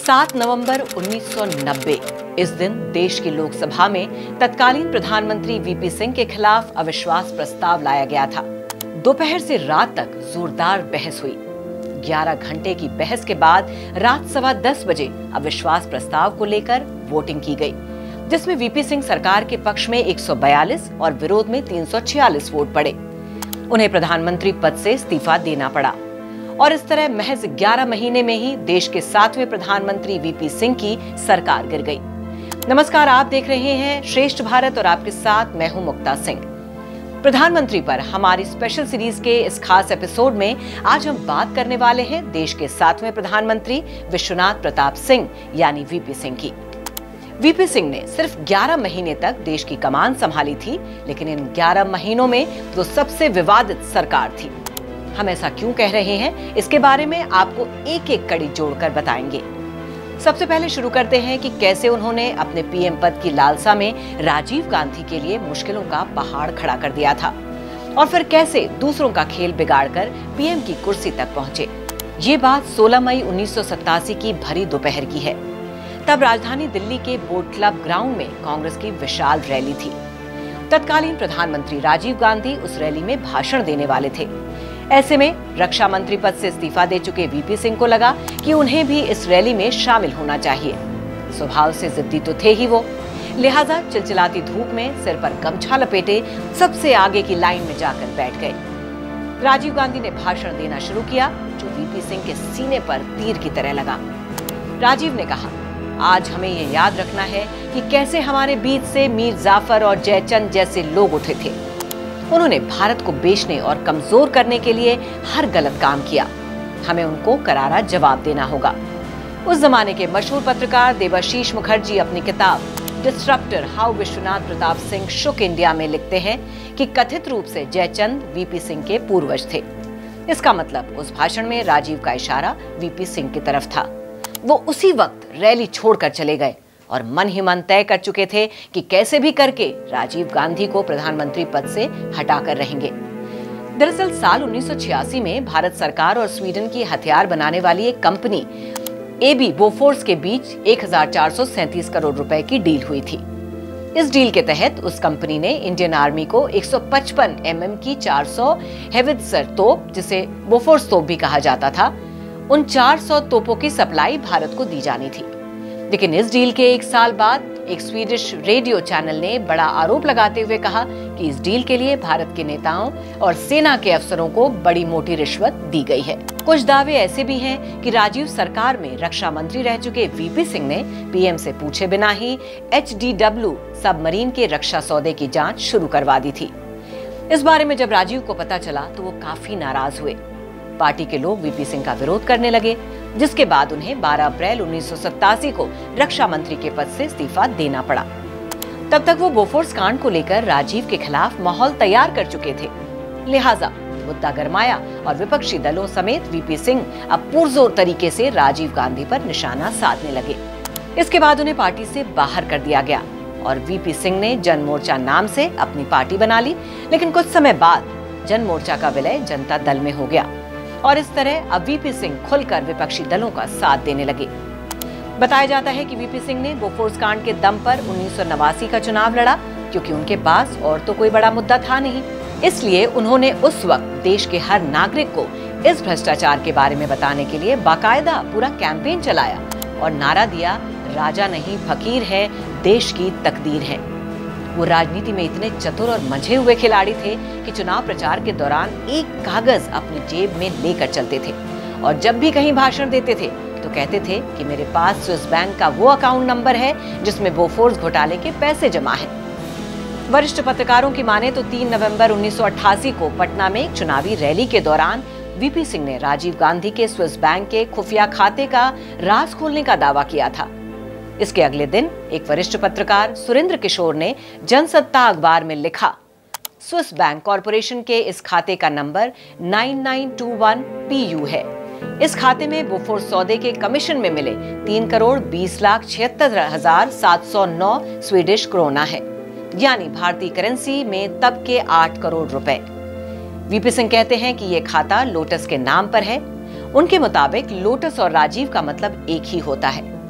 7 नवंबर 1990 इस दिन देश की लोकसभा में तत्कालीन प्रधानमंत्री वीपी सिंह के खिलाफ अविश्वास प्रस्ताव लाया गया था। दोपहर से रात तक जोरदार बहस हुई। 11 घंटे की बहस के बाद रात 10:15 बजे अविश्वास प्रस्ताव को लेकर वोटिंग की गई, जिसमें वीपी सिंह सरकार के पक्ष में 142 और विरोध में 346 वोट पड़े। उन्हें प्रधानमंत्री पद से इस्तीफा देना पड़ा और इस तरह महज 11 महीने में ही देश के 7वें प्रधानमंत्री वीपी सिंह की सरकार गिर गई। नमस्कार, आप देख रहे हैं श्रेष्ठ भारत और आपके साथ मैं हूं मुक्ता सिंह। प्रधानमंत्री पर हमारी स्पेशल सीरीज के इस खास एपिसोड में आज हम बात करने वाले हैं देश के 7वें प्रधानमंत्री विश्वनाथ प्रताप सिंह यानी वीपी सिंह की। वीपी सिंह ने सिर्फ 11 महीने तक देश की कमान संभाली थी, लेकिन इन 11 महीनों में वो सबसे विवादित सरकार थी। हम ऐसा क्यों कह रहे हैं, इसके बारे में आपको एक एक कड़ी जोड़कर बताएंगे। सबसे पहले शुरू करते हैं कि कैसे उन्होंने अपने पीएम पद की लालसा में राजीव गांधी के लिए मुश्किलों का पहाड़ खड़ा कर दिया था और फिर कैसे दूसरों का खेल बिगाड़कर पीएम की कुर्सी तक पहुंचे। ये बात 16 मई 1987 की भरी दोपहर की है। तब राजधानी दिल्ली के बोट क्लब ग्राउंड में कांग्रेस की विशाल रैली थी। तत्कालीन प्रधानमंत्री राजीव गांधी उस रैली में भाषण देने वाले थे। ऐसे में रक्षा मंत्री पद से इस्तीफा दे चुके वीपी सिंह को लगा कि उन्हें भी इस रैली में शामिल होना चाहिए। स्वभाव से जिद्दी तो थे ही वो, लिहाजा चिलचिलाती धूप में सिर पर गमछा लपेटे सबसे आगे की लाइन में जाकर बैठ गए। राजीव गांधी ने भाषण देना शुरू किया, जो वीपी सिंह के सीने पर तीर की तरह लगा। राजीव ने कहा, आज हमें ये याद रखना है कि कैसे हमारे बीच से मीर जाफर और जयचंद जैसे लोग उठे थे। उन्होंने भारत को बेचने और कमजोर करने के लिए हर गलत काम किया। हमें उनको करारा जवाब देना होगा। उस जमाने के मशहूर पत्रकार देवाशीष मुखर्जी अपनी किताब disruptor how Vishwanath Pratap Singh shook India में लिखते हैं कि कथित रूप से जयचंद वीपी सिंह के पूर्वज थे। इसका मतलब उस भाषण में राजीव का इशारा वीपी सिंह की तरफ था। वो उसी वक्त रैली छोड़कर चले गए और मन ही मन तय कर चुके थे कि कैसे भी करके राजीव गांधी को प्रधानमंत्री पद से हटाकर रहेंगे। दरअसल साल 1986 में भारत सरकार और स्वीडन की हथियार बनाने वाली एक कंपनी एबी बोफोर्स के बीच 1437 करोड़ रुपए की डील हुई थी। इस डील के तहत उस कंपनी ने इंडियन आर्मी को 155 mm की 400 हेवित्जर तोप, जिसे बोफोर्स तोप भी कहा जाता था, उन 400 तोपों की सप्लाई भारत को दी जानी थी। लेकिन इस डील के एक साल बाद एक स्वीडिश रेडियो चैनल ने बड़ा आरोप लगाते हुए कहा कि इस डील के लिए भारत के नेताओं और सेना के अफसरों को बड़ी मोटी रिश्वत दी गई है। कुछ दावे ऐसे भी हैं कि राजीव सरकार में रक्षा मंत्री रह चुके वीपी सिंह ने पीएम से पूछे बिना ही HDW सबमरीन के रक्षा सौदे की जांच शुरू करवा दी थी। इस बारे में जब राजीव को पता चला तो वो काफी नाराज हुए। पार्टी के लोग वीपी सिंह का विरोध करने लगे, जिसके बाद उन्हें 12 अप्रैल 1987 को रक्षा मंत्री के पद से इस्तीफा देना पड़ा। तब तक वो बोफोर्स कांड को लेकर राजीव के खिलाफ माहौल तैयार कर चुके थे। लिहाजा मुद्दा गरमाया और विपक्षी दलों समेत वीपी सिंह अब पुरजोर तरीके से राजीव गांधी पर निशाना साधने लगे। इसके बाद उन्हें पार्टी से बाहर कर दिया गया और वीपी सिंह ने जन मोर्चा नाम से अपनी पार्टी बना ली। लेकिन कुछ समय बाद जन मोर्चा का विलय जनता दल में हो गया और इस तरह अब वीपी सिंह खुलकर विपक्षी दलों का साथ देने लगे। बताया जाता है कि वीपी सिंह ने बोफोर्स कांड के दम पर 1989 का चुनाव लड़ा, क्योंकि उनके पास और तो कोई बड़ा मुद्दा था नहीं। इसलिए उन्होंने उस वक्त देश के हर नागरिक को इस भ्रष्टाचार के बारे में बताने के लिए बाकायदा पूरा कैंपेन चलाया और नारा दिया, राजा नहीं फकीर है, देश की तकदीर है। वो राजनीति में इतने चतुर और मंझे हुए खिलाड़ी थे कि चुनाव प्रचार के दौरान एक कागज अपनी जेब में लेकर चलते थे और जब भी कहीं भाषण देते थे तो कहते थे कि मेरे पास स्विस बैंक का वो अकाउंट नंबर है जिसमें बोफोर्स घोटाले के पैसे जमा हैं। वरिष्ठ पत्रकारों की माने तो 3 नवंबर 1988 को पटना में एक चुनावी रैली के दौरान वीपी सिंह ने राजीव गांधी के स्विस बैंक के खुफिया खाते का राज खोलने का दावा किया था। इसके अगले दिन एक वरिष्ठ पत्रकार सुरेंद्र किशोर ने जनसत्ता अखबार में लिखा, स्विस बैंक कॉरपोरेशन के इस खाते का नंबर 9921 PU है। इस खाते में बोफोर्स सौदे के कमीशन में मिले 3,20,76,709 स्वीडिश क्रोना है, यानी भारतीय करेंसी में तब के 8 करोड़ रुपए। वीपी सिंह कहते हैं कि ये खाता लोटस के नाम पर है। उनके मुताबिक लोटस और राजीव का मतलब एक ही होता है।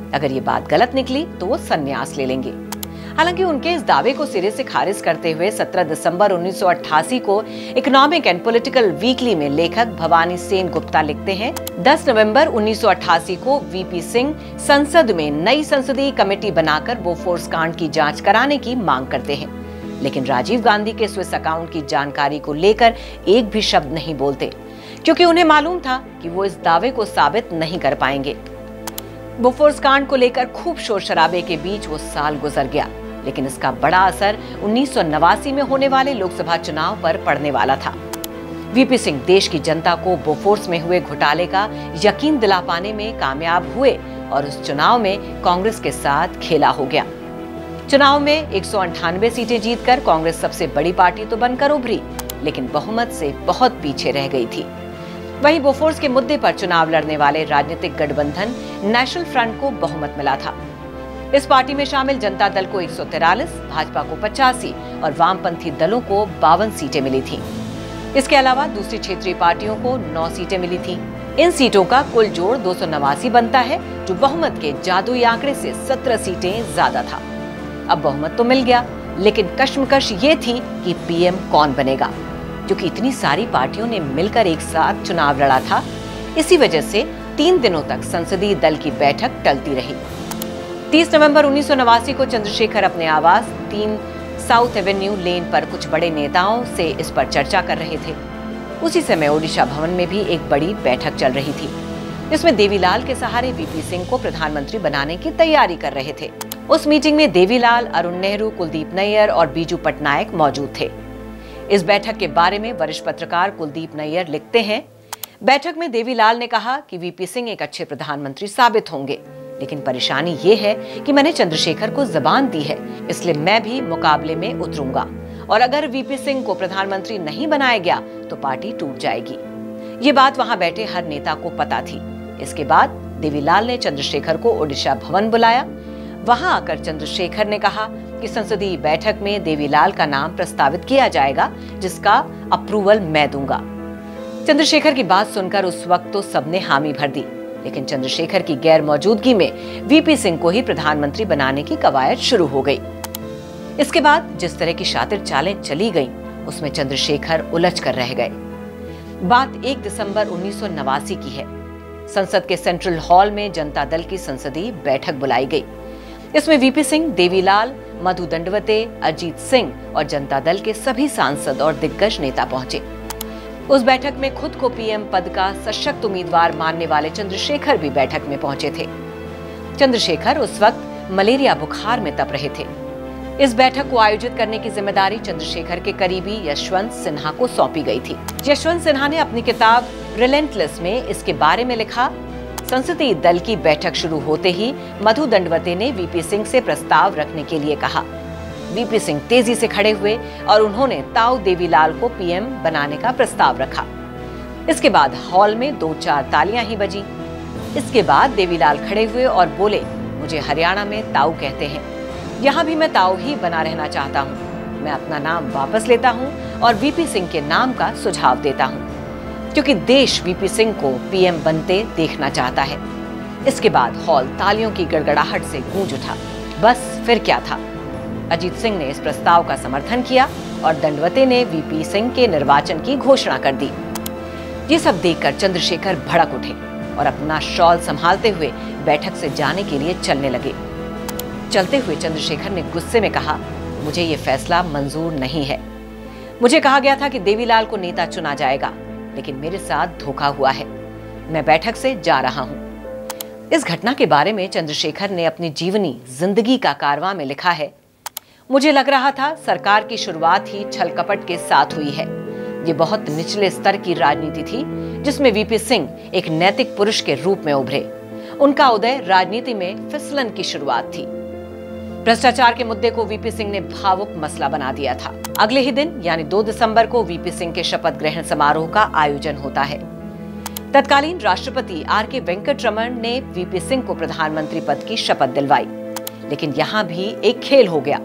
अगर ये बात गलत निकली तो वो संन्यास ले लेंगे। हालांकि उनके इस दावे को सिरे से खारिज करते हुए 17 दिसंबर 1988 को इकोनॉमिक एंड पॉलिटिकल वीकली में लेखक भवानी सेन गुप्ता लिखते हैं, 10 नवंबर 1988 को वीपी सिंह संसद में नई संसदीय कमेटी बनाकर बोफोर्स कांड की जांच कराने की मांग करते हैं, लेकिन राजीव गांधी के स्विस अकाउंट की जानकारी को लेकर एक भी शब्द नहीं बोलते, क्योंकि उन्हें मालूम था कि वो इस दावे को साबित नहीं कर पाएंगे। बोफोर्स कांड को लेकर खूब शोर शराबे के बीच वो साल गुजर गया, लेकिन इसका बड़ा असर 1989 में होने वाले लोकसभा चुनाव पर पड़ने वाला था। वीपी सिंह देश की जनता को बोफोर्स में हुए घोटाले का यकीन दिला पाने में कामयाब हुए और उस चुनाव में कांग्रेस के साथ खेला हो गया। चुनाव में 198 सीटें जीतकर कांग्रेस सबसे बड़ी पार्टी तो बनकर उभरी, लेकिन बहुमत से बहुत पीछे रह गई थी। वहीं बोफोर्स के मुद्दे पर चुनाव लड़ने वाले राजनीतिक गठबंधन नेशनल फ्रंट को बहुमत मिला था। इस पार्टी में शामिल जनता दल को 143, भाजपा को 85 और वामपंथी दलों को 52 सीटें मिली थीं। इसके अलावा दूसरी क्षेत्रीय पार्टियों को 9 सीटें मिली थीं। इन सीटों का कुल जोड़ 289 बनता है, जो बहुमत के जादुई आंकड़े से 17 सीटें ज्यादा था। अब बहुमत तो मिल गया, लेकिन कश्मकश ये थी कि पीएम कौन बनेगा, क्योंकि इतनी सारी पार्टियों ने मिलकर एक साथ चुनाव लड़ा था। इसी वजह से 3 दिनों तक संसदीय दल की बैठक टलती रही। 30 नवंबर 1989 को चंद्रशेखर अपने आवास 3 साउथ एवेन्यू लेन पर कुछ बड़े नेताओं से इस पर चर्चा कर रहे थे। उसी समय ओडिशा भवन में भी एक बड़ी बैठक चल रही थी, जिसमें देवीलाल के सहारे वीपी सिंह को प्रधानमंत्री बनाने की तैयारी कर रहे थे। उस मीटिंग में देवीलाल, अरुण नेहरू, कुलदीप नैयर और बीजू पटनायक मौजूद थे। इस बैठक के बारे में वरिष्ठ पत्रकार कुलदीप नैयर लिखते हैं, बैठक में देवीलाल ने कहा कि वीपी सिंह एक अच्छे प्रधानमंत्री साबित होंगे, लेकिन परेशानी ये है कि मैंने चंद्रशेखर को जबान दी है, इसलिए मैं भी मुकाबले में उतरूंगा और अगर वीपी सिंह को प्रधानमंत्री नहीं बनाया गया तो पार्टी टूट जाएगी। ये बात वहां बैठे हर नेता को पता थी। इसके बाद देवीलाल ने चंद्रशेखर को ओडिशा भवन बुलाया। वहां आकर चंद्रशेखर ने कहा कि संसदीय बैठक में देवीलाल का नाम प्रस्तावित किया जाएगा, जिसका अप्रूवल मैं दूंगा। चंद्रशेखर की बात सुनकर उस वक्त तो सबने हामी भर दी, लेकिन चंद्रशेखर की गैर मौजूदगी में वीपी सिंह को ही प्रधानमंत्री बनाने की कवायद शुरू हो गई। इसके बाद जिस तरह की शातिर चालें चली गईं, उसमें चंद्रशेखर उलझ कर रह गए। बात 1 दिसंबर 1989 की है। संसद के सेंट्रल हॉल में जनता दल की संसदीय बैठक बुलाई गई। इसमें वीपी सिंह, देवीलाल, मधु दंडवते, अजीत सिंह और जनता दल के सभी सांसद और दिग्गज नेता पहुंचे। उस बैठक में खुद को पीएम पद का सशक्त उम्मीदवार मानने वाले चंद्रशेखर भी बैठक में पहुंचे थे। चंद्रशेखर उस वक्त मलेरिया बुखार में तप रहे थे। इस बैठक को आयोजित करने की जिम्मेदारी चंद्रशेखर के करीबी यशवंत सिन्हा को सौंपी गई थी। यशवंत सिन्हा ने अपनी किताब रिलेंटलेस में इसके बारे में लिखा, संसदीय दल की बैठक शुरू होते ही मधु दंडवते ने वीपी सिंह से प्रस्ताव रखने के लिए कहा। वीपी सिंह तेजी से खड़े हुए और उन्होंने ताऊ देवीलाल को पीएम बनाने का प्रस्ताव रखा। इसके बाद हॉल में 2-4 तालियां ही बजी। इसके बाद देवीलाल खड़े हुए और बोले, मुझे हरियाणा में ताऊ कहते हैं, यहाँ भी मैं ताऊ ही बना रहना चाहता हूँ। मैं अपना नाम वापस लेता हूँ और वीपी सिंह के नाम का सुझाव देता हूँ, क्योंकि देश वीपी सिंह को पीएम बनते देखना चाहता है। इसके बाद हॉल तालियों की गड़गड़ाहट से गूंज उठा। बस फिर क्या था, अजीत सिंह ने इस प्रस्ताव का समर्थन किया और दंडवते ने वीपी सिंह के निर्वाचन की घोषणा कर दी। ये सब देखकर चंद्रशेखर भड़क उठे और अपना शॉल संभालते हुए बैठक से जाने के लिए चलने लगे। चलते हुए चंद्रशेखर ने गुस्से में कहा, मुझे ये फैसला मंजूर नहीं है। मुझे कहा गया था कि देवीलाल को नेता चुना जाएगा, लेकिन मेरे साथ धोखा हुआ है। मैं बैठक से जा रहा हूं। इस घटना के बारे में चंद्रशेखर ने अपनी जीवनी जिंदगी का कारवां में लिखा है, मुझे लग रहा था सरकार की शुरुआत ही छल कपट के साथ हुई है। ये बहुत निचले स्तर की राजनीति थी, जिसमें वीपी सिंह एक नैतिक पुरुष के रूप में उभरे। उनका उदय राजनीति में फिसलन की शुरुआत थी। भ्रष्टाचार के मुद्दे को वीपी सिंह ने भावुक मसला बना दिया था। अगले ही दिन यानी 2 दिसंबर को वीपी सिंह के शपथ ग्रहण समारोह का आयोजन होता है। तत्कालीन राष्ट्रपति आर.के. वेंकटरमण ने वीपी सिंह को प्रधानमंत्री पद की शपथ दिलवाई, लेकिन यहाँ भी एक खेल हो गया।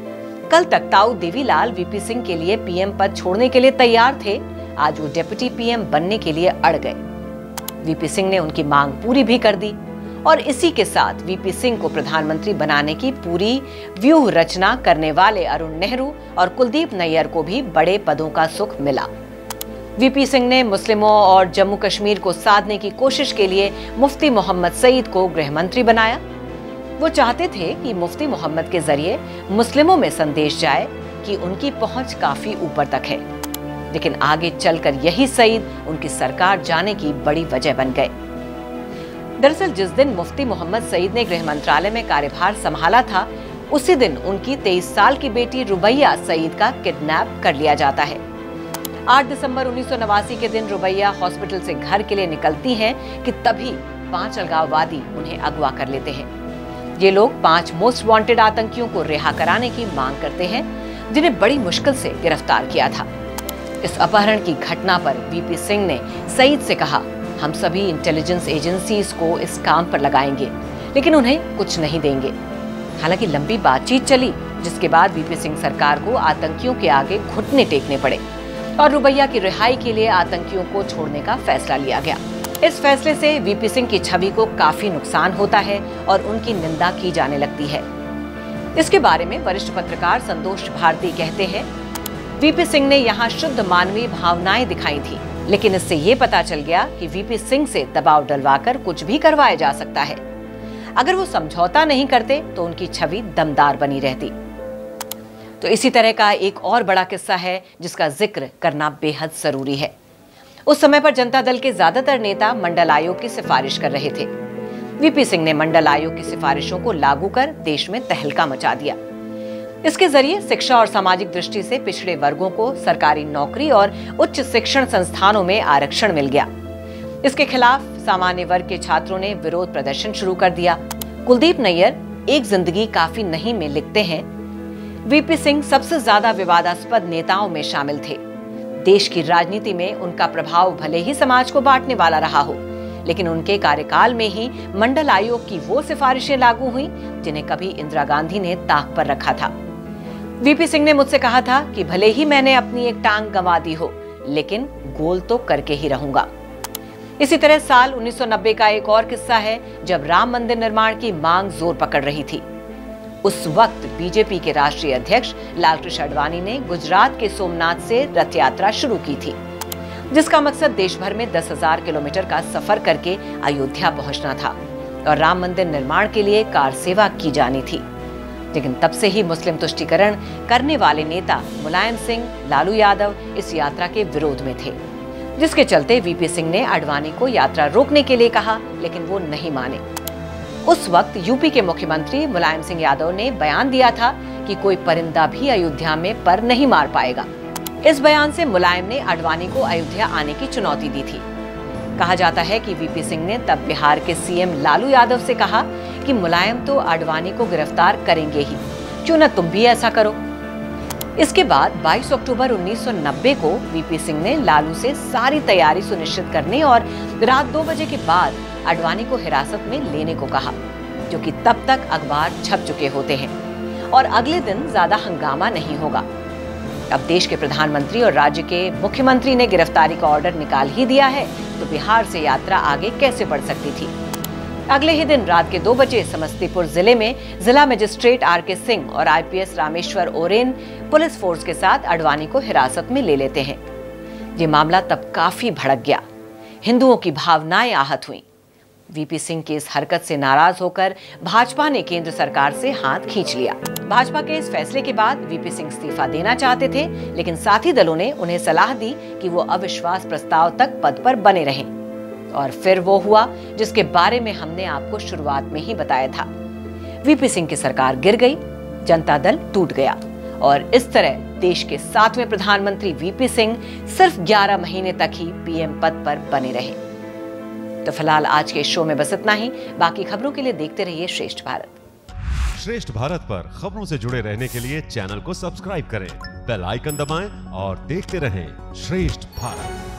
कल तक ताऊ देवीलाल वीपी सिंह के लिए पीएम पद छोड़ने के लिए तैयार थे, आज वो डिप्टी पीएम बनने के लिए अड़ गए। वीपी सिंह ने उनकी मांग पूरी भी कर दी और इसी के साथ वीपी सिंह को प्रधानमंत्री बनाने की पूरी व्यूह रचना करने वाले अरुण नेहरू और कुलदीप नैयर को भी बड़े पदों का सुख मिला। वीपी सिंह ने मुस्लिमों और जम्मू कश्मीर को साधने की कोशिश के लिए मुफ्ती मोहम्मद सईद को गृह मंत्री बनाया। वो चाहते थे कि मुफ्ती मोहम्मद के जरिए मुस्लिमों में संदेश जाए कि उनकी पहुंच काफी ऊपर तक है, लेकिन आगे चलकर यही सईद उनकी सरकार जाने की बड़ी वजह बन गए। दरअसल जिस दिन मुफ्ती मोहम्मद सईद ने गृह मंत्रालय में कार्यभार संभाला था, उसी दिन उनकी 23 साल की बेटी रुबैया सईद का किडनैप कर लिया जाता है। 8 दिसंबर 1989 के दिन रुबैया हॉस्पिटल से घर के लिए निकलती हैं कि तभी 5 अलगाववादी उन्हें अगवा कर लेते हैं। ये लोग 5 मोस्ट वांटेड आतंकियों को रिहा कराने की मांग करते हैं, जिन्हें बड़ी मुश्किल से गिरफ्तार किया था। इस अपहरण की घटना पर वीपी सिंह ने सईद से कहा, हम सभी इंटेलिजेंस एजेंसीज को इस काम पर लगाएंगे, लेकिन उन्हें कुछ नहीं देंगे। हालांकि लंबी बातचीत चली, जिसके बाद वीपी सिंह सरकार को आतंकियों के आगे घुटने टेकने पड़े और रुबैया की रिहाई के लिए आतंकियों को छोड़ने का फैसला लिया गया। इस फैसले से वीपी सिंह की छवि को काफी नुकसान होता है और उनकी निंदा की जाने लगती है। इसके बारे में वरिष्ठ पत्रकार संतोष भारती कहते हैं, वीपी सिंह ने यहाँ शुद्ध मानवीय भावनाएं दिखाई थी, लेकिन इससे ये पता चल गया कि वीपी सिंह से दबाव डलवाकर कुछ भी करवाया जा सकता है। अगर वो समझौता नहीं करते तो उनकी छवि दमदार बनी रहती। तो इसी तरह का एक और बड़ा किस्सा है जिसका जिक्र करना बेहद जरूरी है। उस समय पर जनता दल के ज्यादातर नेता मंडल आयोग की सिफारिश कर रहे थे। वीपी सिंह ने मंडल आयोग की सिफारिशों को लागू कर देश में तहलका मचा दिया। इसके जरिए शिक्षा और सामाजिक दृष्टि से पिछड़े वर्गों को सरकारी नौकरी और उच्च शिक्षण संस्थानों में आरक्षण मिल गया। इसके खिलाफ सामान्य वर्ग के छात्रों ने विरोध प्रदर्शन शुरू कर दिया। कुलदीप नैयर एक जिंदगी काफी नहीं में लिखते हैं, वीपी सिंह सबसे ज्यादा विवादास्पद नेताओं में शामिल थे। देश की राजनीति में उनका प्रभाव भले ही समाज को बांटने वाला रहा हो, लेकिन उनके कार्यकाल में ही मंडल आयोग की वो सिफारिशें लागू हुई जिन्हें कभी इंदिरा गांधी ने ताक पर रखा था। वीपी सिंह ने मुझसे कहा था कि भले ही मैंने अपनी एक टांग गंवा दी हो, लेकिन गोल तो करके ही रहूंगा। इसी तरह साल 1990 का एक और किस्सा है जब राम मंदिर निर्माण की मांग जोर पकड़ रही थी। उस वक्त बीजेपी के राष्ट्रीय अध्यक्ष लालकृष्ण आडवाणी ने गुजरात के सोमनाथ से रथ यात्रा शुरू की थी, जिसका मकसद देश भर में 10,000 किलोमीटर का सफर करके अयोध्या पहुंचना था और राम मंदिर निर्माण के लिए कार सेवा की जानी थी। लेकिन तब से ही मुस्लिम तुष्टीकरण करने वाले नेता मुलायम सिंह, लालू यादव इस यात्रा के विरोध में थे, जिसके चलते वीपी सिंह ने आडवाणी को यात्रा रोकने के लिए कहा, लेकिन वो नहीं माने। उस वक्त यूपी के मुख्यमंत्री मुलायम सिंह यादव ने बयान दिया था कि कोई परिंदा भी अयोध्या में पर नहीं मार पाएगा। इस बयान से मुलायम ने आडवाणी को अयोध्या आने की चुनौती दी थी। कहा जाता है कि वीपी सिंह ने तब बिहार के सीएम लालू यादव से कहा कि मुलायम तो आडवाणी को गिरफ्तार करेंगे ही, क्यों न तुम भी ऐसा करो। इसके बाद 22 अक्टूबर 1990 को वीपी सिंह ने लालू से सारी तैयारी सुनिश्चित करने और रात 2 बजे के बाद आडवाणी को हिरासत में लेने को कहा, क्योंकि तब तक अखबार छप चुके होते हैं और अगले दिन ज्यादा हंगामा नहीं होगा। अब देश के प्रधानमंत्री और राज्य के मुख्यमंत्री ने गिरफ्तारी का ऑर्डर निकाल ही दिया है, तो बिहार से यात्रा आगे कैसे बढ़ सकती थी। अगले ही दिन रात के 2 बजे समस्तीपुर जिले में जिला मजिस्ट्रेट आर.के. सिंह और IPS Rameshwar Oraon police force के साथ आडवाणी को हिरासत में ले लेते हैं। ये मामला तब काफी भड़क गया, हिंदुओं की भावनाएं आहत हुई। वीपी सिंह की इस हरकत से नाराज होकर भाजपा ने केंद्र सरकार से हाथ खींच लिया। भाजपा के इस फैसले के बाद वीपी सिंह इस्तीफा देना चाहते थे, लेकिन साथी दलों ने उन्हें सलाह दी कि वो अविश्वास प्रस्ताव तक पद पर बने रहें। और फिर वो हुआ जिसके बारे में हमने आपको शुरुआत में ही बताया था। वीपी सिंह की सरकार गिर गई, जनता दल टूट गया और इस तरह देश के 7वें प्रधानमंत्री वीपी सिंह सिर्फ 11 महीने तक ही पीएम पद पर बने रहे। तो फिलहाल आज के शो में बस इतना ही। बाकी खबरों के लिए देखते रहिए श्रेष्ठ भारत। श्रेष्ठ भारत पर खबरों से जुड़े रहने के लिए चैनल को सब्सक्राइब करें, बेल आइकन दबाएं और देखते रहें श्रेष्ठ भारत।